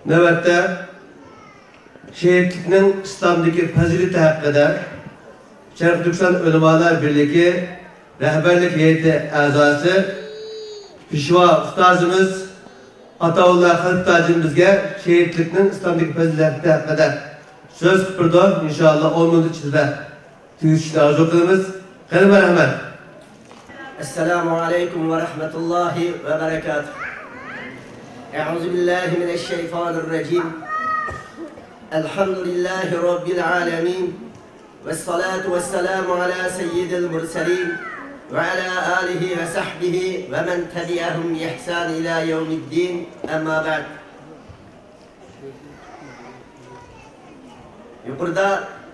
navbatda şehitlikning İslamdagi fazilati haqida Sharq Turkiston ulamolar birligi rahbarlik heyeti a'zosi Peshvo ustozimiz Ataullah Xalqtajimizga şehitlikning İslamdagi fazilati haqida söz qildi. İnşallah 10 minut ichida tugishni orzu qilamiz. Qanday rahmat. Assalomu alaykum va rahmatullohi va barakatuh. A'udhu billahi minash shaytonir rajim. Alhamdulillahi rabbil alamin. Vessalatu vesselamu ala seyyidil mursalin ve ala alihi ve sahbihi ve men tabi'ahum bi ihsan ila yevmiddin. Amma ba'd. Yukarıda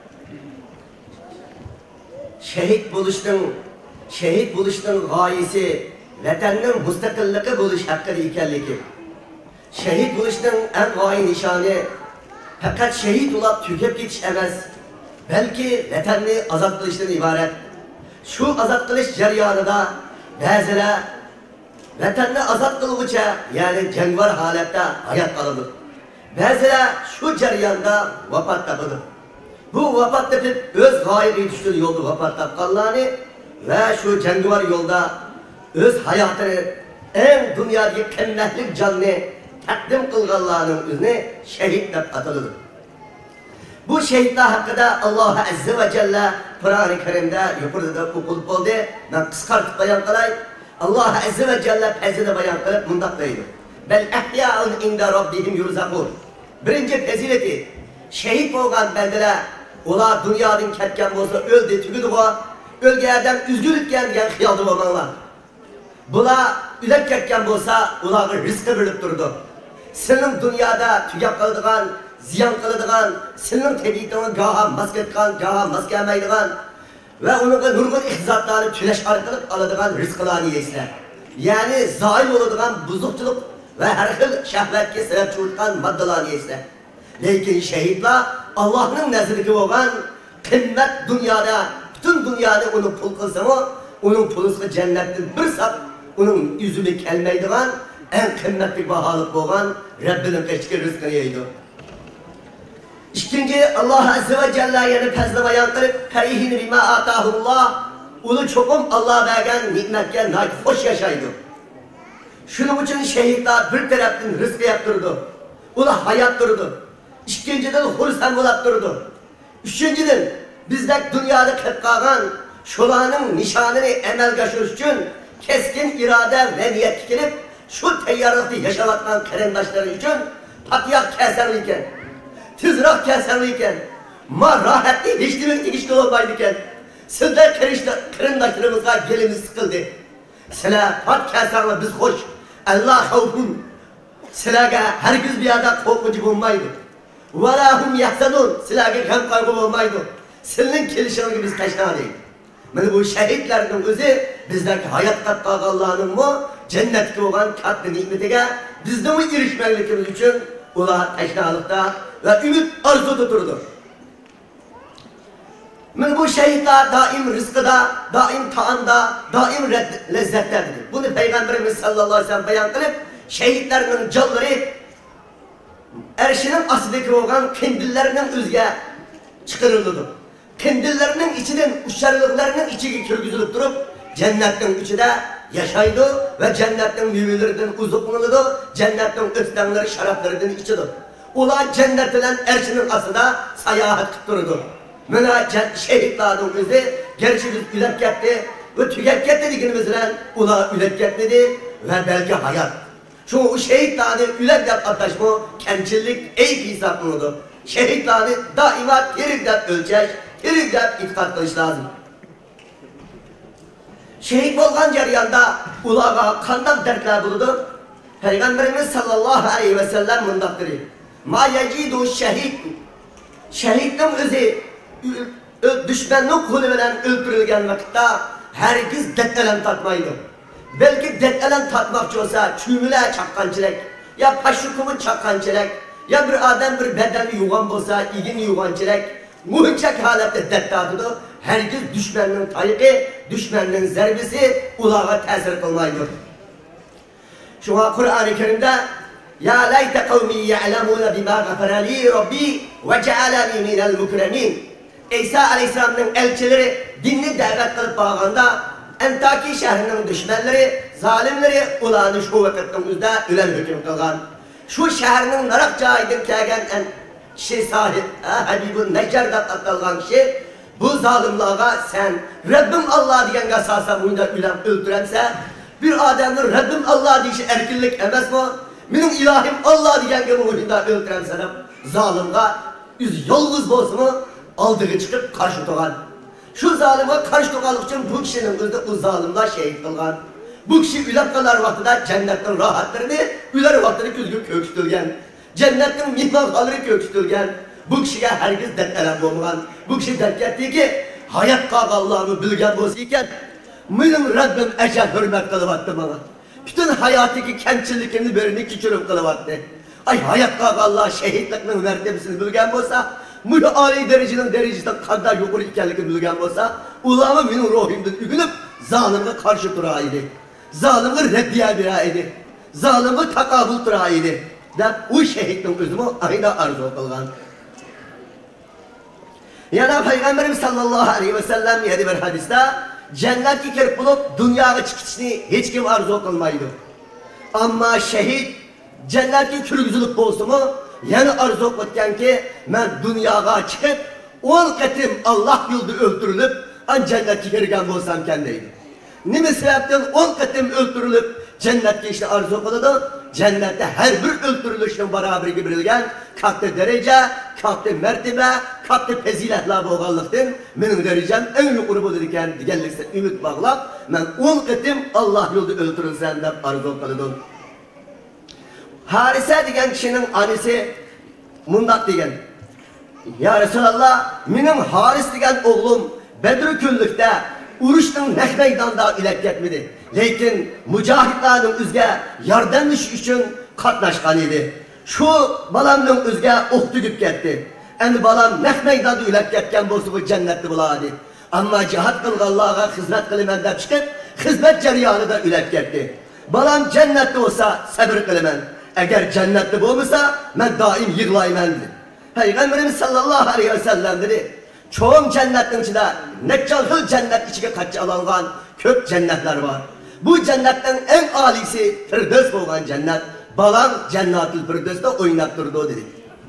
şehit buluştun gayesi vatanning mustaqilligi bo'lish haqida ekanligi. Şehit buluştun en g'oyi nishoni faqat şehit ulab tugab ketish emas, balki vatanni ozod qilishdan iborat. Shu ozod qilish jarayonida ba'zilar vatanni ozod qilguncha, ya'ni jangvar holatda hayot qoladi. Ba'zilar shu jarayonda vafot topadi. Bu vafot topib o'z g'oyaga yetishgan yo'lda vafot topganlarni ve şu jangovar yolda öz hayatını en dünyadaki qimmatli canını taqdim qilganlarning o'zini şehit deb ataladi. Bu şehitlar haqida Alloh azza va jalla Qur'oni Karimda yuqorida o'qilib bo'ldi. Men qisqartib bayon qilay. Alloh azza va jalla fazilini bayon qilib mundaq deydi. Bel ahya'un inda robbihim yurzaqun. Birinci fazilati şehit bo'lgan bandalar ular dunyodan ketgan bo'lsa o'ldi, tugidi bu. Ölgədən üzgün etken degan xiyalda olmanglar. Bular ülək ketken bolsa, ularga rizqi bilib turdi. Senin dünyada tugab qiladigan, ziyon qiladigan, senin tabiatini gaha mas ketgan, gaha mas kelmaydigan ve onunla nurg'un iqtisodlarni tulash orqali oladigan rizqlarni yeysizlar. Ya'ni zoil bo'ladigan buzuqchilik ve har xil shahvatga sabab bo'lgan moddalarni yeysizlar. Lekin shahidlar Allohning nazariga bo'lgan qimmat dunyoda bütün dünyada onu pul kılsama, onun pulusu cennetin bir sap, onun yüzünü kelmeydiğen, en kıymetli bahalık boğan, Rabbinin keşke rızkını yaydı. İkinci, Allah Azze ve Celle yani fazla bayan kılıp, Karihin bima atahullah, ulu çokum Allah'a vergen nimetken naik hoş yaşaydı. Şunun için şehitler bir taraftan rızkı yaptırdı, ulu hayat durdu. İkinciden hursan bulattırdı. Üçüncüden, bizdek dünyada kep kalgan şulanın nişanını emelge aşırış için keskin irade ve niyet dikilip şu teyyarlıkta yaşamaktan karendaşları için patiyak keserliyken, tızrak keserliyken, ma rahatli hiç demek hiç olmaydıken sizler karendaşlarımızla gelimiz sıkıldı. Sila pat keserli biz hoş, Allah havfun, silaga herkes bir yerde korkucu bulmaydı. Velahum yahzanun, silaga kan kaybı olmaydı. Senin kelişanı biz taşınamayız. Mana bu şehitlerin özü bizdeki hayat qatqallarının mı cennetki olan katlı nimetiga bizden mi erişmeklikimiz için ular taşınalıkta ve ümit arzuda durdu. Mana bu şehitler daim rızkıda, daim taamda, daim lezzetlerdir. Bunu Peygamberimiz sallallahu aleyhi ve sellem bayan kılıp şehitlerin canları erşinin asıdaki olan kendillerinin özge çıkarıldı. Kendillerinin içinin, uçarlıklarının içine kürgüzülüp durup cennetin içinde yaşaydı ve cennetin müminlerden uzaklanırdı, cennetin öttenleri, şaraplarından içidir. Ulan cennetinden erşinin asıda sayahat kıttırdı. Mana şehitlerin özü, gerçi biz ülep gitti ve tüket gitti dikinimizden ulan ülep gitti ve belki hayat. Çünkü o şehitlerin ülep yap ataşma, kemçillik, eyk hesaplanırdı. Şehitlerini daima terikden ölçeş, terikden itikad kılış lazım. Şehit olgan jarayonda ularga qanday dertler buldu? Peygamberimiz sallallahu aleyhi ve sellem mundaq dedi. Ma yacidu şehid. Şehitning o'zi düşmanning qo'li bilan o'ldirilgan vaqtda hergiz detelen tatmaydi. Belki detelen tatmoqchi bo'lsa, chumila chaqqanchilik, ya pashukumi chaqqanchilik, ya bir adam bir bedeni yuvan bo'lsa, igini yuvanchilik, muhimchak holatda dettatidi. Hergiz düşmanning tayiqi, düşmanning zarbisi ularga ta'sir qilmaydi. Şuna Kur'an-ı Kerim'de Ya layte kavmi ya'lemune bima gafarali Rabbi ve cealani minel mukremin. İsa Aleyhisselam'ın elçileri dinni davet kılıp bağında Entaki şehrinin düşmanları, zalimleri ulanı şu vakitin üzde ülen hüküm kılgan. Şu şehrinin narak cahidin kelgen en kişi sahip, Habibun Necer'de atılgan kişi, bu zalimlığa sen Rabbim Allah diyen gasasa bunda ülen öldürense, bir adamın Rabbim Allah deyişi erkinlik emez mi? Benim ilahim Allah diyen gibi bunda öldürense, zalimga yüz yolguz bolsun mu? Aldığı çıkıp karşı tuğan. Şu zalime karşı tuğanlık için bu kişinin özü bu zalimler şehit kılgan. Bu kişi ülep kalar vaktida cennetin rahatlarını, üler vaktini küzgün köküstülgen. Cennetin mihmanhaları köküstülgen. Bu kişiye herkes dertelen olmagan. Bu kişi dert etti ki hayat kağallahını bilgen bolsa iken benim Rabbim ecel hürmet kılıvattı bana. Bütün hayatiki kemçillikini birini küçülüp kılıvattı. Ay hayat kağallah şehitlikinin mertebesini bilgen bolsa, bu âli dereceden derecesinden kadar yukarı ikenlikini bilgen bolsa, ulama benim ruhimden ügünüp zalimle karşı duraydı. Zalimle reddiye biraydı. Zalimle takabul duraydı. Da o şehitlik özümü aynı arzu kılgan. Yani Peygamberimiz sallallahu aleyhi ve sellem yedi bir hadiste cennetki kirip bulup dünyaya çıkışını hiç kim arzu kılmaydı. Ama şehit cennetki kürgüzülük bolsun mu? Yani arzu etken ki ben dünyaya çıkıp 10 katım Allah yolda öldürülüp an cennetki girgen bolsam kendiydim. Nime sebepten 10 katım öldürülüp cennetki işte arzu kılıdı. Cennette her bir öldürülüşün beraber gibirilgen kalktı derece, kalktı mertebe, kalktı peziletler boğallıktın. Benim derecem en yukarı bu dedikken digellikse ümit bağlap ben 10 katım Allah yolda öldürülsem de arzu kılıdım. Harise diyen kişinin annesi mundak diyen. Ya Resulallah, benim Haris diyen oğlum Bedr küllükte uruştun nek meydanda ilek getmedi. Lekin mücahitlerin üzge yardımmış için katlaşkan idi. Şu balamın üzge ok tügüp gitti. Endi balam nek meydanda ilek getken bolsa bu cennetli buladı. Ama cihat kılgı Allah'a hizmet kılımen dep çıkıp hizmet ceryanı da ilek gitti. Balam cennetli olsa sabır kılımen. Eğer cennetli olmasa ben daim yığılayım endi. Peygamberimiz sallallahu aleyhi ve sellem dedi. Çoğum cennetin içinde neccahıl cennet içine kaçı alangan kök cennetler var. Bu cennetten en alisi Firdevs olan cennet. Balan Cennet-ül Firdevs'te oynap durdu dedi.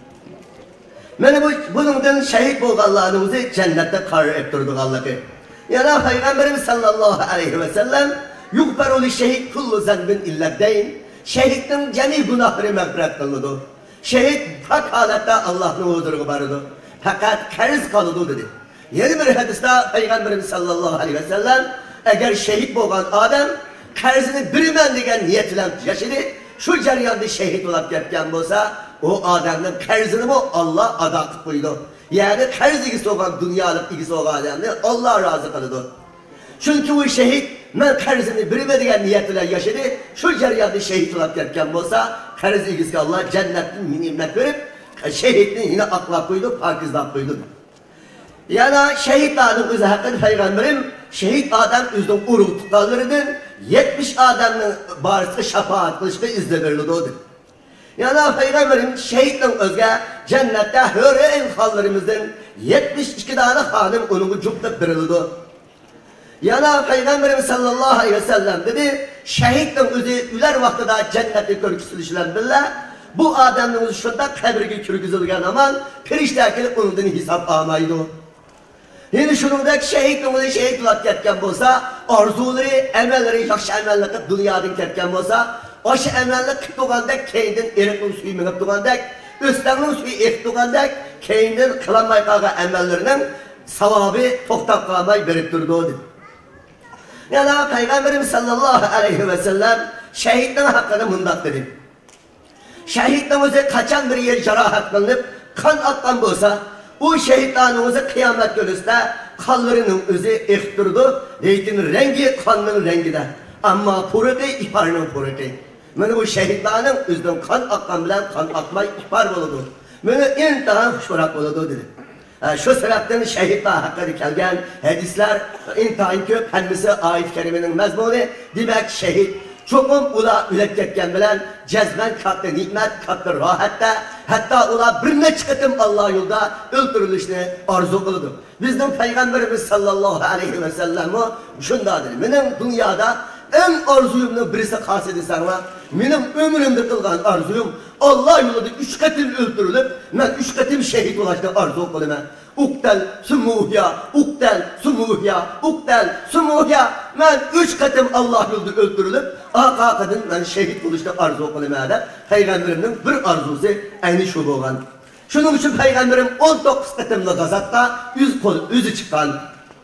Bunun şehit bolganlarımızı cennette kar ettirdik Allah'ı. Yani Peygamberimiz sallallahu aleyhi ve sellem yukberuli şehit kullu zenbin illetteyn. Şehittin cemi günahları mağfiret kılındı. Şehit hak halette Allah'ın huzuru barıdı. Fakat kerz kalıdı dedi. Yeni bir hadiste Peygamberimiz sallallahu aleyhi ve sellem eğer şehit boğan adam kerzini birimen degen niyetiyle yaşadı, şu ceriyanda şehit olarak getken bolsa o adamın kerzini mi Allah ada kılıp koydu. Yani kerz ilgisi olan dünyalık ilgisi olan adamı Allah razı kılıdı. Çünkü o şehit ben kerzini birime degen niyetiyle yaşadı, şu ceriyanda şehit olarak getken bolsa kerz ilgisi Allah cennetin nimet verip şehitliğini yine akla koydu, pakizlap koydu. Yani şehitlerin özü hakkında Peygamberim şehit adam özünün uruk tutallarının 70 adamın barısı şafaat kılıçkı izle verildi. Yani Peygamberim şehitlerin özge cennette höreyn hallerimizden 72 tane hanım onu cukta verildi. Yani Peygamberimiz sallallahu aleyhi ve sellem dedi şehitlerin özü üler vaktida cennette körküsü düşülendirler. Bu adamın şunda kabirge kürgüzülgen aman periştaki ondan hesap almaydı. Yani şunundaki şehit olarak ketken bolsa arzuları, emelleri, yakşı emelleri dünyadan ketken bolsa o şu emelleri kıttıgandak kendin erikli suyu minip tıgandak üstlerinin suyu ekip tıgandak kendin kılanmay kağa emellerinin savabı toktap kalmay verip durdu. Yani Peygamberimiz sallallahu aleyhi ve sellem şehitlerin hakkını mundak dedi. Şehitlerimize kaçan bir yer cerahat kılınıp kan attan bolsa o şehitlerimize kıyamet günüsünde kanlarının özü ektirdi. Lekin rengi kanının rengi de. Ama purıkı iparının purıkı. Mene bu şehitlerin özünden kan akkan bilen kan akmay ipar oldu. Mene intihan hoşbarak oldu dedi. Şu sebepten şehitler hakkında gelgen hadisler intihan köp. Hemmisi ayet-i kerimenin mezmunu. Demek şehit Çokum ular ülek ketken bilen cezben kattı nimet, kattı rahatta, hatta ular bir neçe kıtım Allah yolda öldürülüşünü arzu kılıdı. Bizden Peygamberimiz sallallahu aleyhi ve sellem o şundadır. Benim dünyada en arzuyumdan birisi khas edisanlar, benim ömrümde kılgan arzuyum Allah yolunda 3 katım öldürülüp, ben 3 katım şehit ulaştı arzu kılıma. Uktel sumuhya, uktel sumuhya, uktel sumuhya. Ben 3 katım Allah yolunda öldürülüp, aka kadın ben şehit ulaştı arzu kılıma da. Peygamberimden bir arzusu aynı şu boğan. Şunun için Peygamberim 19 katımlı gazatta yüzü çıkan.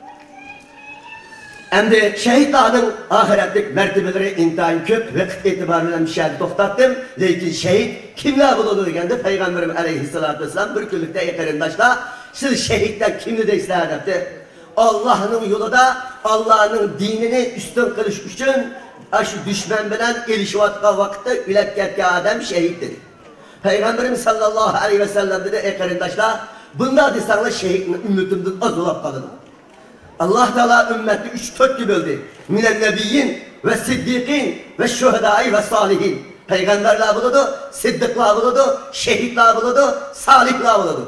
Hem de şehitlerin ahiretlik mertebeleri intihayın köp vakit itibarıyla bir şeyde toktattım. Lakin şehit kimler bulunduğu degende Peygamberim aleyhissalatü vesselam bir küllükte yakarindaşla siz şehitten kimli de istedipti. Allah'ın yolunda Allah'ın dinini üstün kılış için şu düşman bilen ilişivatka vakitte ületketke adam şehit dedi. Peygamberim sallallahu aleyhi ve sellem dedi yakarindaşla bunda desanla şehitin ümmetimden az olap kalın. Allah Teala ümmeti 3-4 gibi böldü. Minen nebiyyin ve siddiqin ve şuhedai ve salihin. Peygamberler buludu, siddiqler buludu, şehitler buludu, salihler buludu.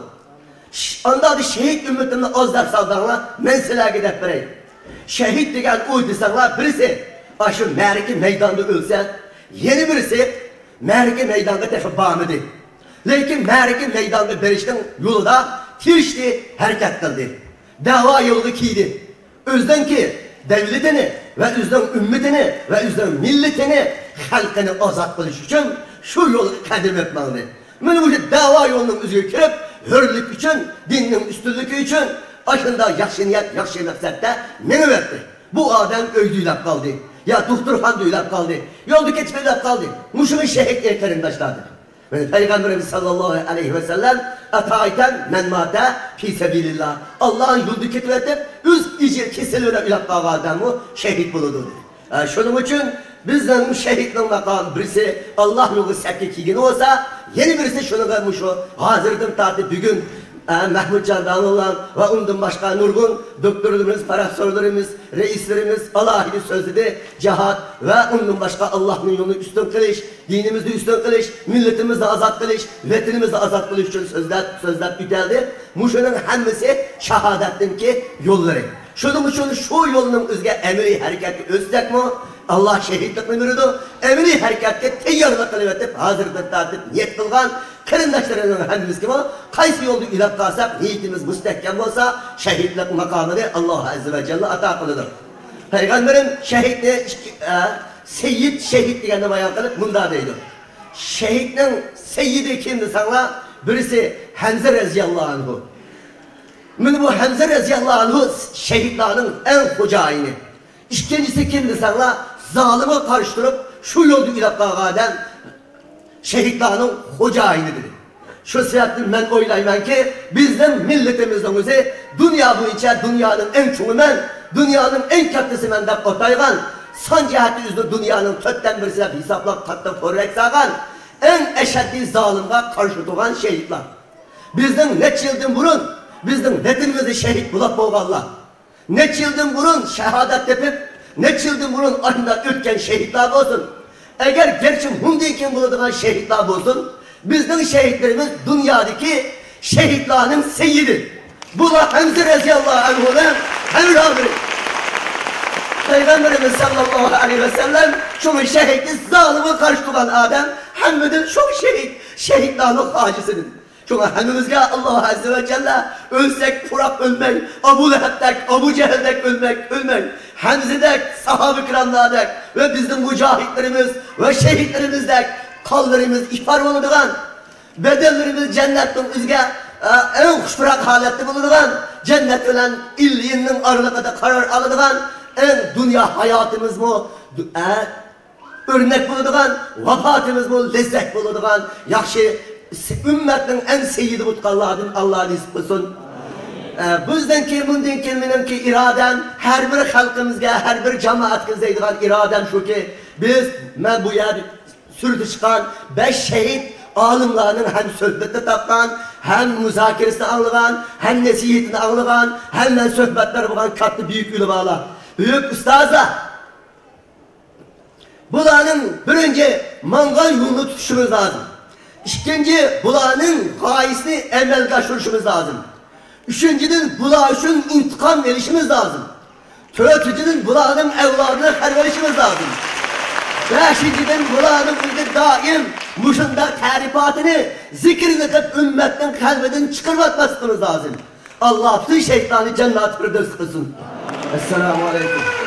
Onda da şehit ümmetinde az ders aldığına men size gidip vereyim. Şehit degen uydusanlar birisi şu merki meydanda ölse, yeni birisi merki meydanda tefi bağımıdı. Lakin merki meydanda verişten yolu da tirişti, hareket kıldı. Dava yolu kiydi. Özden ki devletini ve özden ümmetini ve özden milletini halkını azat kılış için şu yolu kadim etmeli. Ben bu dava yolunun üzerine kirip hürlük için, dinin üstünlüğü için aşında yaxşı niyet, yaxşı maksatda meni verdi. Bu adam öydüylep kaldı. Ya doktor düylep kaldı. Yolda geçmeylep kaldı. Muşumun şehit erkerindaşlardır. Peygamberimiz sallallahu aleyhi ve sellem atayten men mate fi sebilillah. Allah'ın yolunu ketvetip üz icir kesilöre ülak adamı şehit buludur. Şunun için bizden şehitliğin makamı birisi Allah yolu sekki olsa yeni birisi şunu vermiş o. Hazırdım tartı bugün Mahmud Candan olan ve ondan başka nurgun doktorlarımız, profesörlerimiz, reislerimiz Allah'ın sözüde cihat ve ondan başka Allah'ın yolunu üstün kılış, dinimizi üstün kılış, milletimizi azat kılış, vetinimizi azat kılış için sözler güzeldi. Muşunun hemmesi şahadettin ki yolları. Şunun için şu yolunun üzge emri hareketi özlek mi? Allah şehitlik müdürüdü. Emri harekette teyyarlık kılıvetip, hazırlık tartip, niyet kılgan, kırındaşlarının hemmimiz gibi, kaysi yolda ilap kalsak, niyetimiz müstehkem olsa, şehitlik makamını Allah Azze ve Celle ata kılıdır. Peygamberin şehitliği, seyyid şehit diye bayan kılıp bunda deydi. Şehitliğin seyyidi kimdi sana? Birisi Hamza Reziyallahu Anhu. Bu Hamza Reziyallahu Anhu şehitlerin en hocayını. İkincisi kimdi sana? Zalime karıştırıp şu yolda ilap kalgan şehitlerin hocayınıdır. Şu seyahatin ben oylayman ki bizden milletimizden öze dünya boyunca dünyanın en çoğu men, dünyanın en katısı men de otaygan, son cihati yüzde dünyanın tötten birisine hesaplap katta forrek sağan, en eşeddi zalimle karşı tutan şehitler. Bizden neç yıldan burun, bizden vetinimizi şehit bulak boğallah. Neç yıldan burun şehadet yapıp, neç yıldan burun ayında ötken şehitler olsun. Eğer gerçi mumdayken bulunduğun şehitler olsun, bizden şehitlerimiz dünyadaki şehitlerin seyyidi. Bu da Hamza Reziyallahu Anhu'nun emri. Peygamberimiz sallallahu aleyhi ve sellem şunun şehidi zalime karşı tutan adam Hamd'ın çok şehitlerin hacisidir. Çünkü hemimizge Allah Azze ve Celle ölsek Kurap ölmek, Abu Leheb'dek, Abu Cehil'dek ölmek, Hamz'dek, sahabe-i kiramlardek ve bizim mücahitlerimiz ve şehitlerimizdek kallarımız ifar bulunan, bedellerimiz cennetin üzge en kuşburak halette bulunan, cennet ölen illiyinin aralıkta karar alınan, en dünya hayatımız mı, örnek bulunan, vafatımız mı, lezzet bulunan, yakşı ümmetin en seyyidi mutkalladın Allah'ın ismisin. Bizden ki, bundan kelmenin ki iradem, her bir halkımızga, her bir cemaatimizde edilen iradem şu ki, biz bu yer sürdü çıkan 5 şehit alimlerinin hem sohbette tapkan, hem müzakeresini anlayan, hem nesihetini anlayan, hem sohbetler bulan katlı büyük ülemalar. Büyük ustazlar. bularning birinci mangal yolunu tutuşumuz lazım. İkinci, bularning g'oyasini amalga oshirishimiz lazım. Üçüncüden, bular üçün intikam verişimiz lazım. Dördüncüden, bularning evladını perverişimiz lazım. Beşinciden, bularning uyda daim muşunda tarifatını zikirletip ümmetten kalbiden çıkartmasımız lazım. Allah bütün şeytanı cennet firdevs kılsın. Esselamu aleyküm.